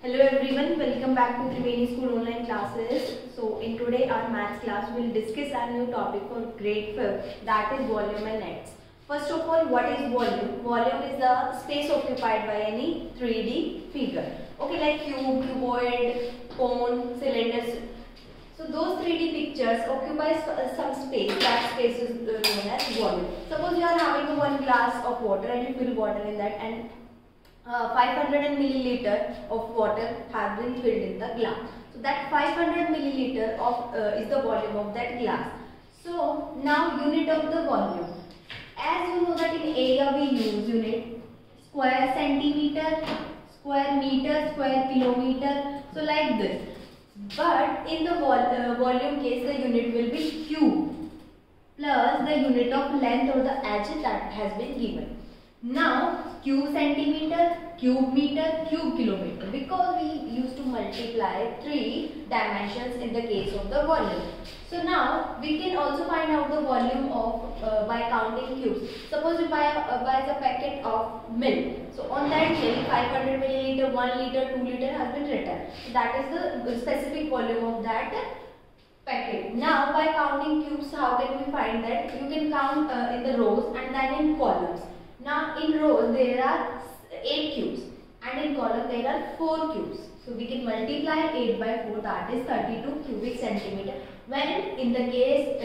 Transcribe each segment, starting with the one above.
Hello everyone, welcome back to Triveni School online classes. So in today our maths class we will discuss our new topic for grade 5th, that is volume and nets. First of all, what is volume? Volume is the space occupied by any 3D figure. Okay, like cube, cuboid, cone, cylinders. So those 3D pictures occupies some space. That space is known as volume. Suppose you are having one glass of water and you fill water in that, and 500 milliliter of water has been filled in the glass. So that 500 milliliter of is the volume of that glass. So now unit of the volume. As you know that in area we use unit square centimeter, square meter, square kilometer. So like this. But in the volume case the unit will be cube plus the unit of length or the edge that has been given. Now cube centimeter, cube meter, cube kilometer, because we used to multiply 3 dimensions in the case of the volume. So now we can also find out the volume of by counting cubes. Suppose we buy a packet of milk. So on that milk 500 milliliter, 1 liter, 2 liter has been written. So that is the specific volume of that packet. Now by counting cubes, how can we find that? You can count in the rows and then in columns. Now in rows there are 8 cubes and in column there are 4 cubes. So we can multiply 8 by 4, that is 32 cubic centimeter. When in the case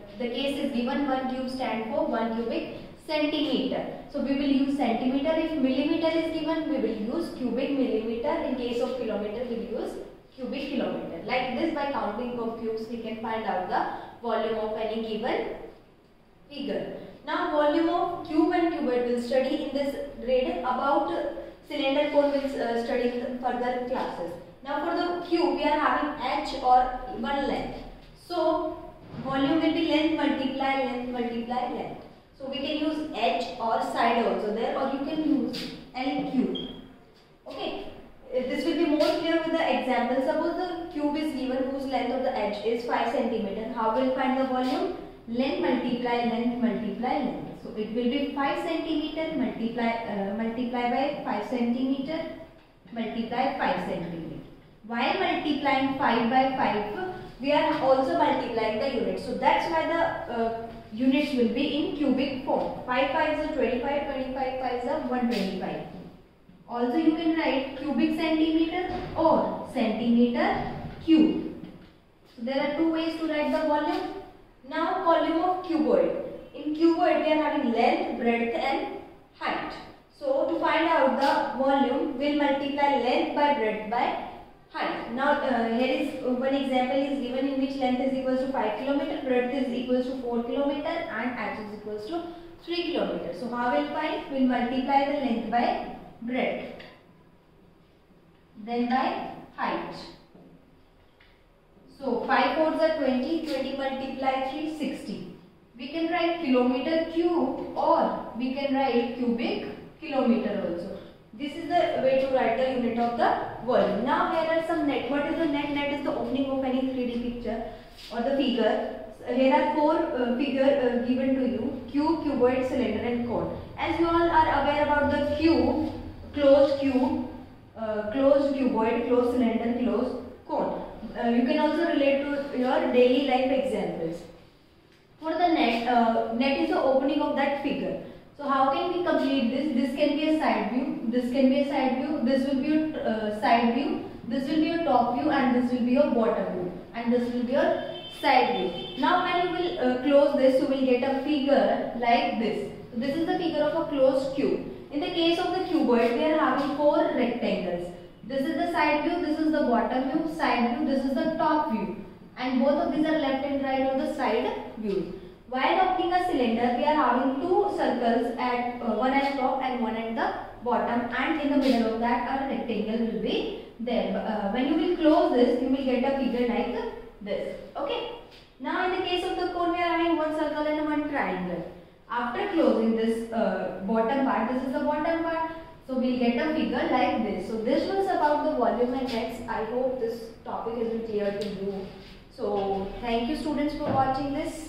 is given 1 cube stand for 1 cubic centimeter. So we will use centimeter. If millimeter is given, we will use cubic millimeter. In case of kilometer, we will use cubic kilometer. Like this, by counting of cubes we can find out the volume of any given figure. Now volume of cube and cuboid will study in this grade. About cylinder cone will study in further classes. Now for the cube we are having h or one length. So volume will be length multiply length multiply length. So we can use h or side also there, or you can use L cube. Okay. This will be more clear with the example. Suppose the cube is given whose length of the edge is 5 cm. How will find the volume? Length multiply length multiply length. So it will be 5 cm multiply by 5 cm multiply 5 cm. While multiplying 5 by 5, we are also multiplying the units. So that's why the units will be in cubic form. 5 5s are 25, 25 5s are 125. Also you can write cubic centimeter or centimeter cube. So there are two ways to write the volume. Now volume of cuboid. In cuboid we are having length, breadth and height. So to find out the volume, we will multiply length by breadth by height. Now here is one example is given in which length is equals to 5 km, breadth is equals to 4 km and height is equals to 3 km. So how will find? We will multiply the length by breadth, then by height. So 5 4s are 20, 20 multiply 3, 60. We can write kilometer cube or we can write cubic kilometer also. This is the way to write the unit of the volume. Now here are some net. What is the net? Net is the opening of any 3D picture or the figure. Here are 4 figures given to you: cube, cuboid, cylinder and cone. As you all are aware about the cube, closed cuboid, closed cylinder, closed cone. You can also relate to your daily life examples. For the net, net is the opening of that figure. So how can we complete this? This can be a side view, this can be a side view, this will be your side view, this will be your top view and this will be your bottom view and this will be your side view. Now when you will close this, you will get a figure like this. So this is the figure of a closed cube. In the case of the cuboid, we are having 4 rectangles. This is the side view, this is the bottom view, side view, this is the top view. And both of these are left and right on the side views. While opening a cylinder, we are having 2 circles, at one at top and one at the bottom, and in the middle of that a rectangle will be there. When you will close this, you will get a figure like this. Okay. Now in the case of the cone, we are having 1 circle and 1 triangle. After closing this bottom part, this is the bottom part. So we will get a figure like this. So this was about the volume and nets. I hope this topic has been clear to you. So thank you students for watching this.